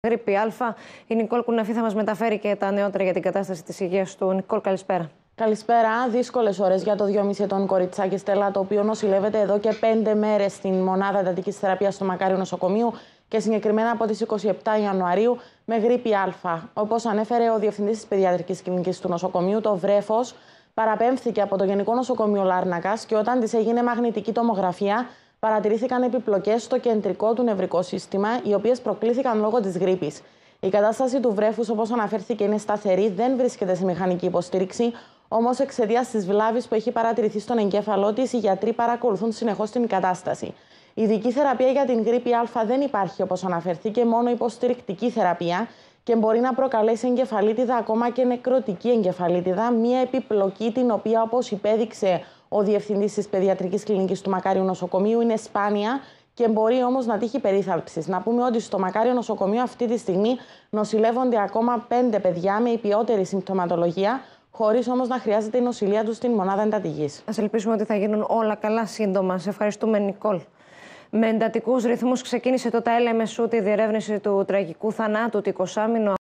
Γρήπη Α. Η Νικόλ Κουναφή θα μας μεταφέρει και τα νεότερα για την κατάσταση της υγείας του. Νικόλ, καλησπέρα. Καλησπέρα. Δύσκολες ώρες για το 2,5 ετών κοριτσάκι Στέλλα, το οποίο νοσηλεύεται εδώ και 5 μέρες στην μονάδα εντατικής θεραπείας του Μακάριου Νοσοκομείου και συγκεκριμένα από τις 27 Ιανουαρίου με γρήπη Α. Όπως ανέφερε ο Διευθυντής της Παιδιατρικής Κλινικής του νοσοκομείου, το βρέφος παραπέμφθηκε από το Γενικό Νοσοκομείο Λάρνακας και όταν της έγινε μαγνητική τομογραφία, παρατηρήθηκαν επιπλοκές στο κεντρικό του νευρικό σύστημα, οι οποίες προκλήθηκαν λόγω της γρίπης. Η κατάσταση του βρέφους, όπως αναφέρθηκε, είναι σταθερή, δεν βρίσκεται σε μηχανική υποστήριξη. Όμως, εξαιτίας της βλάβης που έχει παρατηρηθεί στον εγκέφαλό της, οι γιατροί παρακολουθούν συνεχώς την κατάσταση. Ειδική θεραπεία για την γρήπη Α δεν υπάρχει, όπως αναφέρθηκε, μόνο υποστηρικτική θεραπεία και μπορεί να προκαλέσει εγκεφαλίτιδα, ακόμα και νεκρωτική εγκεφαλίτιδα, μία επιπλοκή την οποία, όπως υπέδειξε ο Διευθυντής της Παιδιατρικής Κλινικής του Μακάριου Νοσοκομείου, είναι σπάνια και μπορεί όμως να τύχει περίθαλψης. Να πούμε ότι στο Μακάριο Νοσοκομείο αυτή τη στιγμή νοσηλεύονται ακόμα 5 παιδιά με υπιότερη συμπτωματολογία, χωρίς όμως να χρειάζεται η νοσηλεία τους στην μονάδα εντατικής. Ας ελπίσουμε ότι θα γίνουν όλα καλά σύντομα. Σε ευχαριστούμε, Νικόλ. Με εντατικούς ρυθμούς ξεκίνησε το ΤΑΕΛ τη διερεύνηση του τραγικού θανάτου του 20μηνου